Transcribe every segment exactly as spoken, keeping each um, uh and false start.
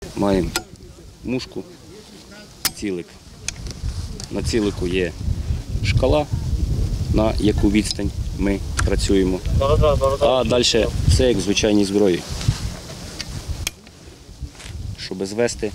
маємо мушку, цілик. На цілику є шкала, на яку відстань ми працюємо. А далі все як в звичайній зброї. Щоб звести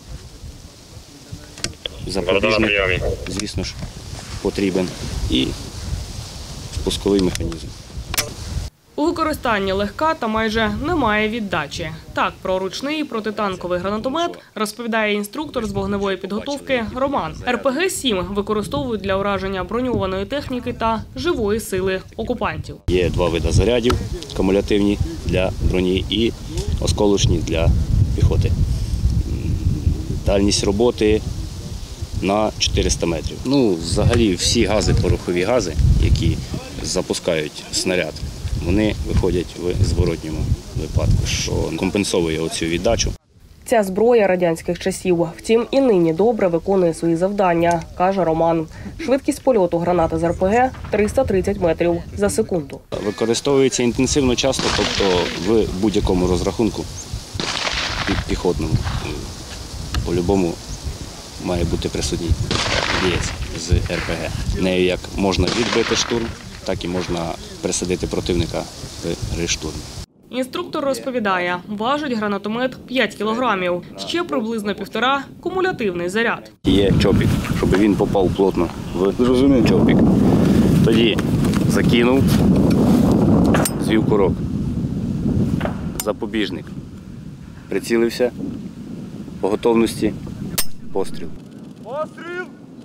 запобіжник, звісно ж, потрібен, і спусковий механізм. У використанні легка та майже немає віддачі. Так, про ручний протитанковий гранатомет розповідає інструктор з вогневої підготовки Роман. ер пе ге сім використовують для ураження броньованої техніки та живої сили окупантів. Є два види зарядів – кумулятивні для броні і осколочні для піхоти. Дальність роботи на чотириста метрів. Ну, взагалі всі гази, порохові гази, які запускають снаряд, вони виходять в зворотньому випадку, що компенсує оцю віддачу. Ця зброя радянських часів, втім, і нині добре виконує свої завдання, каже Роман. Швидкість польоту гранати з ер пе ге – триста тридцять метрів за секунду. Використовується інтенсивно часто, тобто в будь-якому розрахунку піхотному. По-любому має бути присутній боєць з ер пе ге. Нею як можна відбити штурм, так і можна присадити противника в рештурм. Інструктор розповідає, важить гранатомет п'ять кілограмів, ще приблизно півтора – кумулятивний заряд. Є чопік, щоб він попав плотно в чопік. Тоді закинув, звів курок, запобіжник, прицілився, по готовності постріл. Постріл!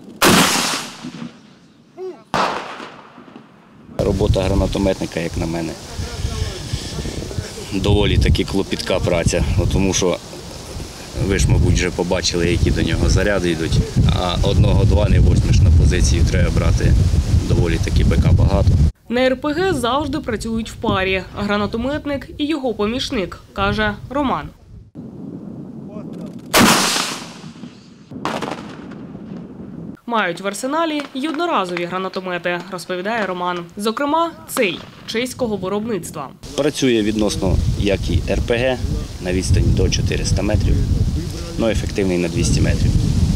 Робота гранатометника, як на мене, доволі таки клопітка праця, тому що ви ж, мабуть, вже побачили, які до нього заряди йдуть, а одного-два не возьмеш на позицію, треба брати доволі таки бика багато. На ер пе ге завжди працюють в парі – гранатометник і його помічник, каже Роман. Мають в арсеналі й одноразові гранатомети, розповідає Роман. Зокрема, цей – чеського виробництва. Працює відносно як і ер пе ге на відстані до чотирьохсот метрів, але ефективний на двісті метрів.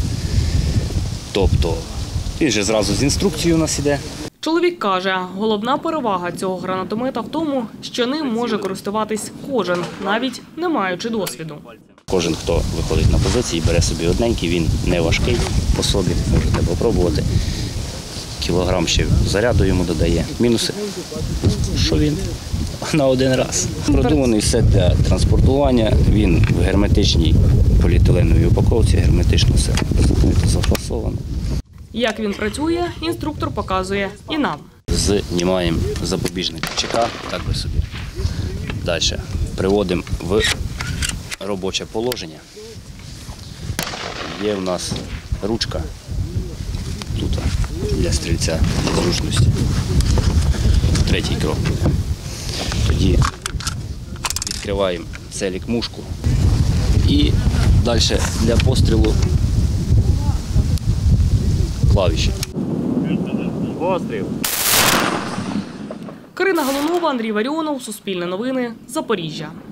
Тобто він же зразу з інструкцією у нас іде. Чоловік каже, головна перевага цього гранатомета в тому, що ним може користуватись кожен, навіть не маючи досвіду. Кожен, хто виходить на позиції, бере собі одненький, він не важкий по собі, можете спробувати. Кілограм ще заряду йому додає. Мінуси, що він на один раз. Продуманий все для транспортування, він в герметичній поліетиленовій упаковці, герметично все зафасовано. Як він працює, інструктор показує і нам. Знімаємо запобіжник ЧК, так би собі. Далі приводимо в робоче положення. Є в нас ручка тут для стрільця зручності. Третій крок буде. Тоді відкриваємо целік мушку і далі для пострілу клавіші. Постріл. Карина Галунова, Андрій Варіонов, Суспільне новини, Запоріжжя.